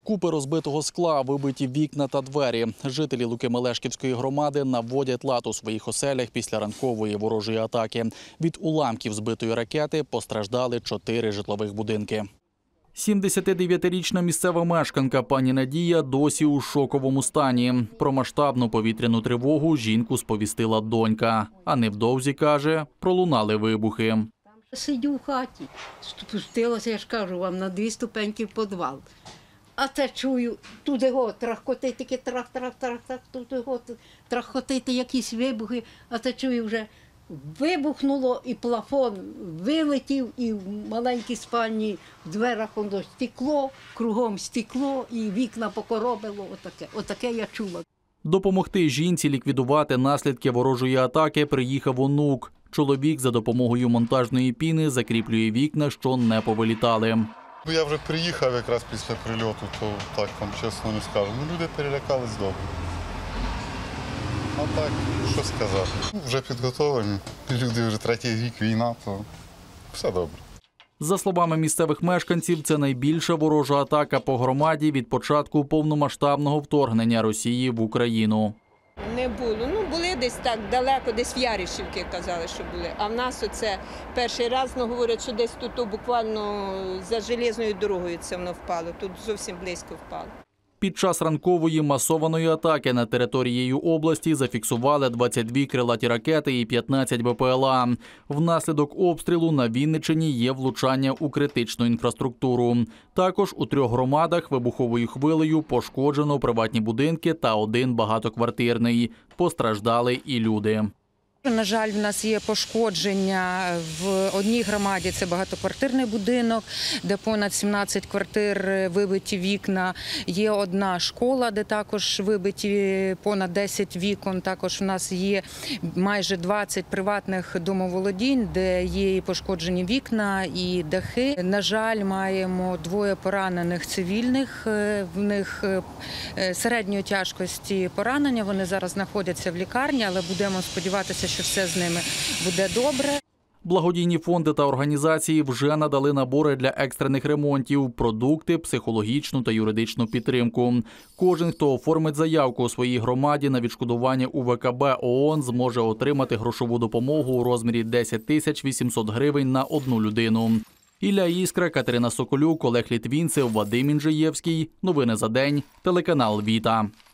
Купи розбитого скла, вибиті вікна та двері. Жителі Луки-Мелешківської громади наводять лад у своїх оселях після ранкової ворожої атаки. Від уламків збитої ракети постраждали 4 житлових будинки. 79-річна місцева мешканка пані Надія досі у шоковому стані. Про масштабну повітряну тривогу жінку сповістила донька. А невдовзі, каже, пролунали вибухи. Сидю в хаті, спустилася, я ж кажу вам, на 2 ступеньки в підвал. А це чую, туди го трахкотить, таке трах-трах-трах-трах, туди го трахкотить якісь вибухи, а це чую вже вибухнуло і плафон вилетів, і в маленькій спальні в дверях воно стекло, кругом стекло і вікна покоробило, отаке я чула. Допомогти жінці ліквідувати наслідки ворожої атаки приїхав онук. Чоловік за допомогою монтажної піни закріплює вікна, що не повилітали. Я вже приїхав якраз після прильоту, то так вам чесно не скажу. Люди перелякались добре. А так, що сказати. Вже підготовлені. Люди вже 3-й рік війна, то все добре. За словами місцевих мешканців, це найбільша ворожа атака по громаді від початку повномасштабного вторгнення Росії в Україну. Не було. Були десь так далеко, десь в Яришівці казали, що були. А в нас оце перший раз, говорять, що десь тут буквально за железною дорогою це воно впало. Тут зовсім близько впало. Під час ранкової масованої атаки на територією області зафіксували 22 крилаті ракети і 15 БПЛА. Внаслідок обстрілу на Вінниччині є влучання у критичну інфраструктуру. Також у 3 громадах вибуховою хвилею пошкоджено приватні будинки та 1 багатоквартирний. Постраждали і люди. На жаль, в нас є пошкодження в одній громаді, це багатоквартирний будинок, де понад 17 квартир вибиті вікна. Є одна школа, де також вибиті понад 10 вікон. Також у нас є майже 20 приватних домоволодінь, де є і пошкоджені вікна, і дахи. На жаль, маємо 2 поранених цивільних, в них середньої тяжкості поранення. Вони зараз знаходяться в лікарні, але будемо сподіватися, що все з ними буде добре. Благодійні фонди та організації вже надали набори для екстрених ремонтів, продукти, психологічну та юридичну підтримку. Кожен, хто оформить заявку у своїй громаді на відшкодування УВКБ ООН, зможе отримати грошову допомогу у розмірі 10 800 гривень на одну людину. Ілля Іскра, Катерина Соколюк, Олег Літвінцев, Вадим Інжиєвський. Новини за день. Телеканал «Віта».